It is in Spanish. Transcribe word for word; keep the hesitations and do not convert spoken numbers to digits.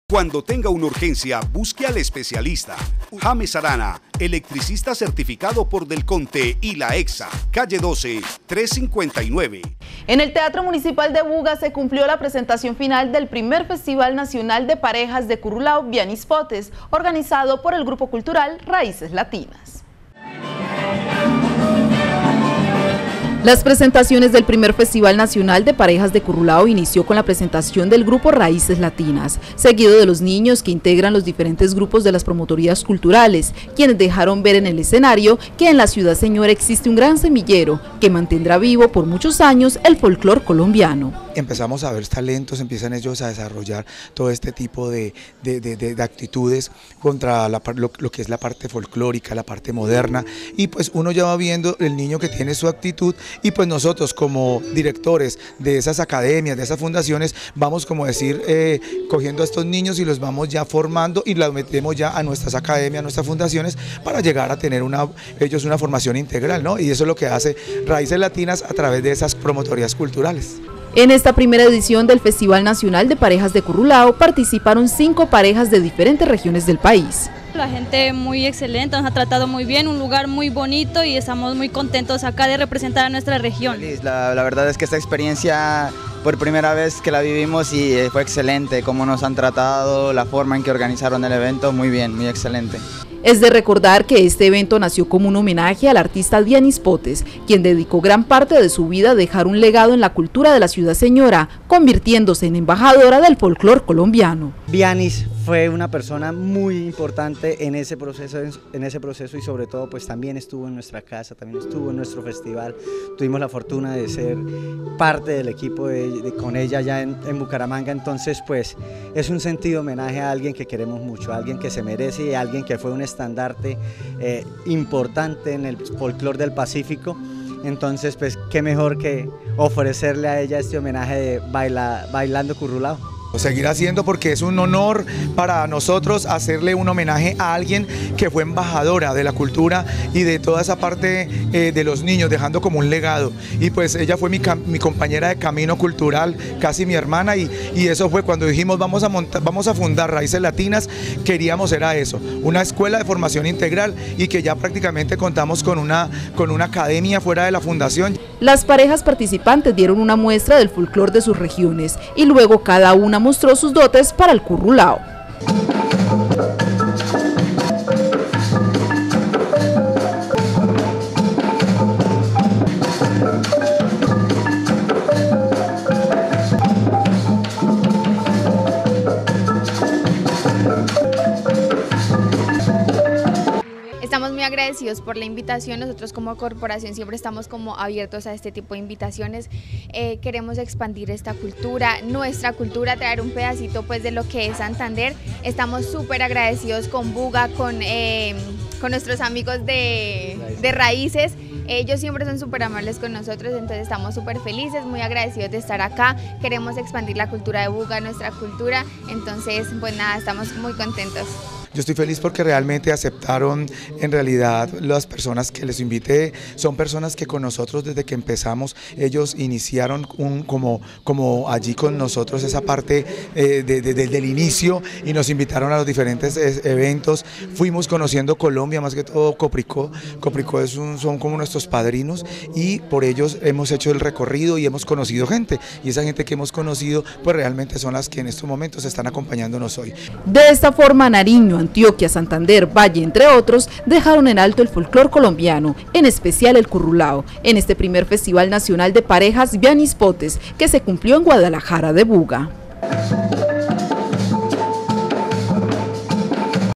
Cuando tenga una urgencia, busque al especialista. James Arana, electricista certificado por Delconte y la EXA, calle doce, trescientos cincuenta y nueve. En el Teatro Municipal de Buga se cumplió la presentación final del primer Festival Nacional de Parejas de Curulao Vianispotes, organizado por el Grupo Cultural Raíces Latinas. Las presentaciones del primer Festival Nacional de Parejas de Curulao inició con la presentación del grupo Raíces Latinas, seguido de los niños que integran los diferentes grupos de las promotorías culturales, quienes dejaron ver en el escenario que en la ciudad señora existe un gran semillero que mantendrá vivo por muchos años el folclor colombiano. Empezamos a ver talentos, empiezan ellos a desarrollar todo este tipo de, de, de, de, de actitudes contra la, lo, lo que es la parte folclórica, la parte moderna, y pues uno ya va viendo el niño que tiene su actitud. Y pues nosotros como directores de esas academias, de esas fundaciones, vamos como decir, eh, cogiendo a estos niños y los vamos ya formando y los metemos ya a nuestras academias, a nuestras fundaciones, para llegar a tener una, ellos una formación integral, ¿no? Y eso es lo que hace Raíces Latinas a través de esas promotorías culturales. En esta primera edición del Festival Nacional de Parejas de Curulao participaron cinco parejas de diferentes regiones del país. La gente muy excelente, nos ha tratado muy bien, un lugar muy bonito y estamos muy contentos acá de representar a nuestra región. La, la verdad es que esta experiencia por primera vez que la vivimos y fue excelente, cómo nos han tratado, la forma en que organizaron el evento, muy bien, muy excelente. Es de recordar que este evento nació como un homenaje al artista Vianispotes, quien dedicó gran parte de su vida a dejar un legado en la cultura de la ciudad señora, convirtiéndose en embajadora del folclor colombiano. Vianis fue una persona muy importante en ese proceso, en ese proceso y sobre todo pues también estuvo en nuestra casa, también estuvo en nuestro festival. Tuvimos la fortuna de ser parte del equipo de, de, con ella ya en, en Bucaramanga, entonces pues es un sentido homenaje a alguien que queremos mucho, a alguien que se merece y a alguien que fue un estandarte eh, importante en el folclore del Pacífico. Entonces pues qué mejor que ofrecerle a ella este homenaje de baila, Bailando Curulao. Seguir haciendo porque es un honor para nosotros hacerle un homenaje a alguien que fue embajadora de la cultura y de toda esa parte eh, de los niños, dejando como un legado. Y pues ella fue mi, mi compañera de camino cultural, casi mi hermana, y, y eso fue cuando dijimos vamos a, montar, vamos a fundar Raíces Latinas, queríamos era eso, una escuela de formación integral y que ya prácticamente contamos con una, con una academia fuera de la fundación. Las parejas participantes dieron una muestra del folclor de sus regiones y luego cada una mostró sus dotes para el Curulao. Estamos muy agradecidos por la invitación. Nosotros como corporación siempre estamos como abiertos a este tipo de invitaciones. Eh, queremos expandir esta cultura, nuestra cultura, traer un pedacito pues de lo que es Santander. Estamos súper agradecidos con Buga, con, eh, con nuestros amigos de, de Raíces. Ellos siempre son súper amables con nosotros, entonces estamos súper felices, muy agradecidos de estar acá. Queremos expandir la cultura de Buga, nuestra cultura, entonces pues nada, estamos muy contentos. Yo estoy feliz porque realmente aceptaron, en realidad las personas que les invité son personas que con nosotros desde que empezamos, ellos iniciaron un, como, como allí con nosotros esa parte eh, de, de, desde el inicio y nos invitaron a los diferentes eh, eventos. Fuimos conociendo Colombia, más que todo Copricó. Copricó es un, son como nuestros padrinos y por ellos hemos hecho el recorrido y hemos conocido gente, y esa gente que hemos conocido pues realmente son las que en estos momentos están acompañándonos hoy. De esta forma Nariño, Antioquia, Santander, Valle, entre otros, dejaron en alto el folclor colombiano, en especial el Curulao, en este primer Festival Nacional de Parejas Vianispotes que se cumplió en Guadalajara de Buga.